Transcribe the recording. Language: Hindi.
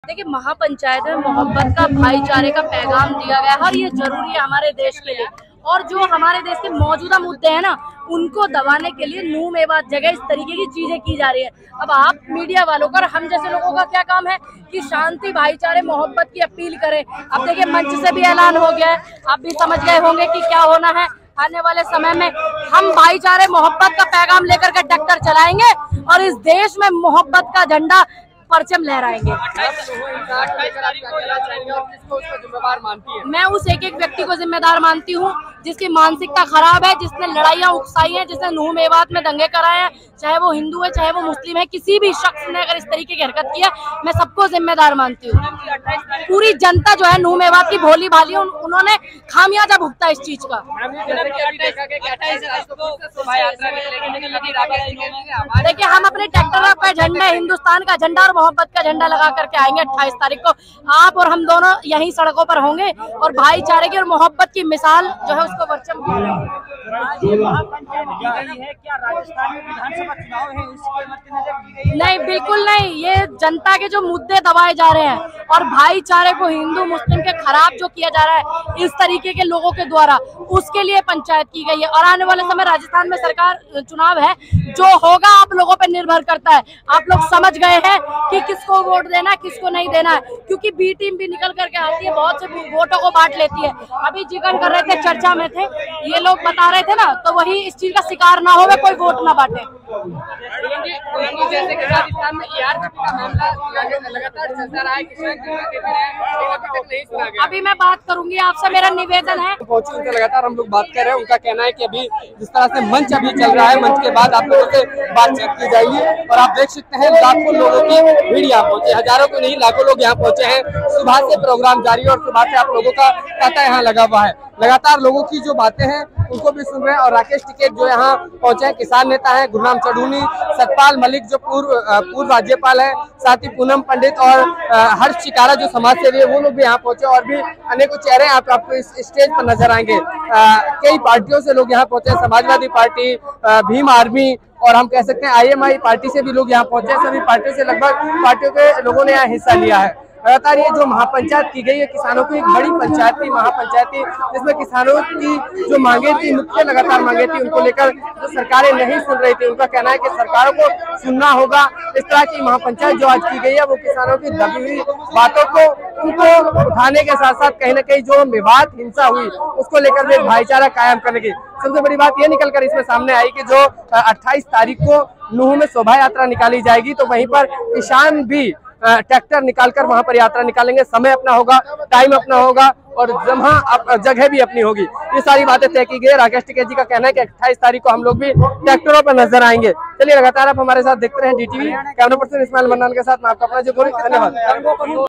देखिए, महापंचायत में मोहब्बत का, भाईचारे का पैगाम दिया गया है और ये जरूरी है हमारे देश के लिए। और जो हमारे देश के मौजूदा मुद्दे हैं ना, उनको दबाने के लिए नूह मेवात जगह इस तरीके की चीजें की जा रही है। अब आप मीडिया वालों का, हम जैसे लोगों का क्या काम है कि शांति, भाईचारे, मोहब्बत की अपील करें। अब देखिए, मंच से भी ऐलान हो गया है, आप भी समझ गए होंगे कि क्या होना है। आने वाले समय में हम भाईचारे, मोहब्बत का पैगाम लेकर के ट्रैक्टर चलाएंगे और इस देश में मोहब्बत का झंडा परचम लहराएंगे। 28 तारीख को किसको उसका जिम्मेदार मानती है? मैं उस एक एक व्यक्ति को जिम्मेदार मानती हूँ जिसकी मानसिकता खराब है, जिसने लड़ाइयाँ उकसाई हैं, जिसने नूह मेवात में दंगे कराए हैं, चाहे वो हिंदू है चाहे वो मुस्लिम है। किसी भी शख्स ने अगर इस तरीके की हरकत किया, मैं सबको जिम्मेदार मानती हूँ। पूरी जनता जो है नूह मेवात की भोली भाली, उन्होंने खामियाजा भुगता इस चीज का। देखिए, हम अपने ट्रैक्टर पे झंडा, हिंदुस्तान का झंडा और मोहब्बत का झंडा लगा करके आएंगे 28 तारीख को। आप और हम दोनों यहीं सड़कों पर होंगे और भाईचारे की और मोहब्बत की मिसाल जो है उसको परचम क्या राजस्थान में विधानसभा चुनाव है, इसके मद्देनजर की गई? नहीं, बिल्कुल नहीं। ये जनता के जो मुद्दे दबाए जा रहे हैं और भाईचारे को हिंदू मुस्लिम के खराब जो किया जा रहा है इस तरीके के लोगों के द्वारा, उसके लिए पंचायत की गई है। और आने वाले समय राजस्थान में सरकार चुनाव है, जो होगा आप लोगों पर निर्भर करता है। आप लोग समझ गए हैं कि किसको वोट देना है, किसको नहीं देना है, क्योंकि बी टीम भी निकल करके आती है, बहुत से वोटों को बांट लेती है। अभी जिक्र कर रहे थे, चर्चा में थे, ये लोग बता रहे थे ना, तो वही इस चीज का शिकार ना हो, कोई वोट ना बांटे। जैसे कि राजस्थान में ERCP का मामला लगातार चलता रहा है, किसान अभी तक नहीं सुना गया। अभी मैं बात करूंगी, आपसे मेरा निवेदन है। पहुंचे उनसे लगातार हम लोग बात कर रहे हैं। उनका कहना है कि अभी जिस तरह से मंच अभी चल रहा है, मंच के बाद आप लोगों से बातचीत की जाएगी। और आप देख सकते हैं लाखों लोगों की भीड़ यहाँ पहुंचे, हजारों को नहीं लाखों लोग यहाँ पहुंचे हैं। सुबह से प्रोग्राम जारी है और सुबह से आप लोगों का तांता यहाँ लगा हुआ है। लगातार लोगों की जो बातें हैं उनको भी सुन रहे हैं। और राकेश टिकैत जो यहाँ पहुंचे हैं, किसान नेता हैं, गुरनाम चढ़ूनी, सतपाल मलिक जो पूर्व राज्यपाल है, साथ ही पूनम पंडित और हर्ष चिकारा जो समाज सेवी है, वो लोग भी यहाँ पहुंचे। और भी अनेकों चेहरे आपको इस स्टेज पर नजर आएंगे। कई पार्टियों से लोग यहाँ पहुंचे, समाजवादी पार्टी, भीम आर्मी और हम कह सकते हैं IMI पार्टी से भी लोग यहाँ पहुंचे। सभी पार्टियों से लगभग पार्टियों के लोगों ने यहाँ हिस्सा लिया है। लगातार ये जो महापंचायत की गई है, किसानों की एक बड़ी पंचायत थी, महापंचायत थी, जिसमें किसानों की जो मांगे थी, मुख्य लगातार मांगे थी, उनको लेकर जो सरकारें नहीं सुन रही थी। उनका कहना है कि सरकारों को सुनना होगा। इस तरह की महापंचायत जो आज की गई है, वो किसानों की दबी हुई बातों को उनको उठाने के साथ साथ कहीं न कहीं जो मेवात हिंसा हुई उसको लेकर भी भाईचारा कायम करने की सबसे बड़ी बात ये निकलकर इसमें सामने आई कि जो 28 तारीख को नूह में शोभा यात्रा निकाली जाएगी, तो वहीं पर किसान भी ट्रैक्टर निकालकर वहां पर यात्रा निकालेंगे। समय अपना होगा, टाइम अपना होगा और जगह भी अपनी होगी। ये सारी बातें तय की गई। राकेश टिकैत जी का कहना है कि 28 तारीख को हम लोग भी ट्रैक्टरों पर नजर आएंगे। चलिए, लगातार आप हमारे साथ देखते रहे DTV। Camera person Ismail Mannan के साथ मैं आपका अपना जो धन्यवाद।